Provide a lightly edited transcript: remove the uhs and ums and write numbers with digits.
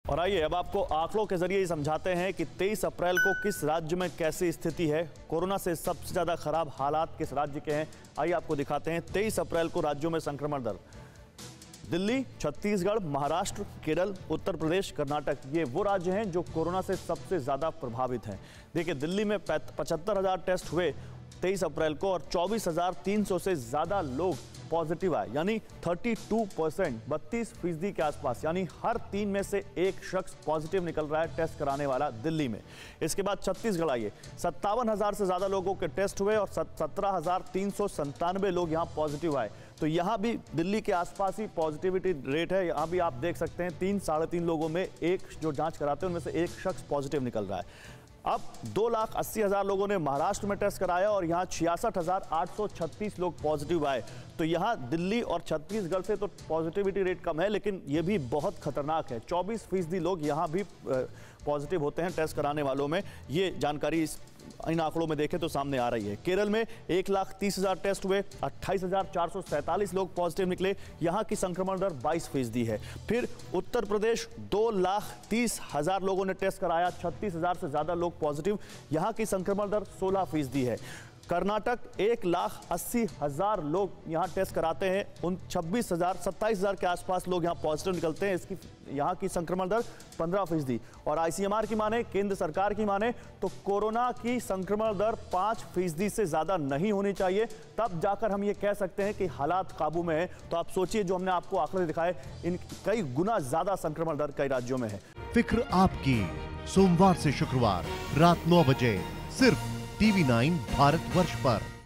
और आइए अब आपको आंकड़ों के जरिए समझाते हैं कि 23 अप्रैल को किस राज्य में कैसी स्थिति है। कोरोना से सबसे ज्यादा खराब हालात किस राज्य के हैं, आइए आपको दिखाते हैं। 23 अप्रैल को राज्यों में संक्रमण दर। दिल्ली, छत्तीसगढ़, महाराष्ट्र, केरल, उत्तर प्रदेश, कर्नाटक, ये वो राज्य हैं जो कोरोना से सबसे ज्यादा प्रभावित हैं। देखिए, दिल्ली में 75,000 टेस्ट हुए 23 अप्रैल को और 24,300 से ज्यादा लोग पॉजिटिव आए, यानी 32%, 32% के आसपास, यानी हर 3 में से एक शख्स पॉजिटिव निकल रहा है टेस्ट कराने वाला दिल्ली में। इसके बाद छत्तीसगढ़ आइए, 57,000 से ज्यादा लोगों के टेस्ट हुए और 17,397 लोग यहां पॉजिटिव आए। तो यहां भी दिल्ली के आसपास ही पॉजिटिविटी रेट है। यहां भी आप देख सकते हैं 3-3.5 लोगों में एक जो जांच कराते हैं उनमें से एक शख्स पॉजिटिव निकल रहा है। अब 2,80,000 लोगों ने महाराष्ट्र में टेस्ट कराया और यहां 66,836 लोग पॉजिटिव आए। तो यहां दिल्ली और छत्तीसगढ़ से तो पॉजिटिविटी रेट कम है, लेकिन यह भी बहुत खतरनाक है। 24% लोग यहां भी पॉजिटिव होते हैं टेस्ट कराने वालों में। ये जानकारी इन आंकड़ों में देखें तो सामने आ रही है। केरल में 1,30,000 टेस्ट हुए, 28,447 लोग पॉजिटिव निकले, यहां की संक्रमण दर 22% है। फिर उत्तर प्रदेश 2,30,000 लोगों ने टेस्ट कराया, 36,000 से ज्यादा लोग पॉजिटिव, यहां की संक्रमण दर 16% है। कर्नाटक 1,80,000 लोग यहां टेस्ट कराते हैं, 27,000 के आसपास लोग यहां पॉजिटिव निकलते हैं, इसकी यहां की संक्रमण दर 15%। और ICMR की माने, केंद्र सरकार की माने, तो कोरोना की संक्रमण दर 5% से ज्यादा नहीं होनी चाहिए, तब जाकर हम ये कह सकते हैं कि हालात काबू में है। तो आप सोचिए, जो हमने आपको आंकड़े दिखाए, इन कई गुना ज्यादा संक्रमण दर कई राज्यों में है। फिक्र आपकी, सोमवार से शुक्रवार रात 9 बजे सिर्फ TV9 भारतवर्ष पर।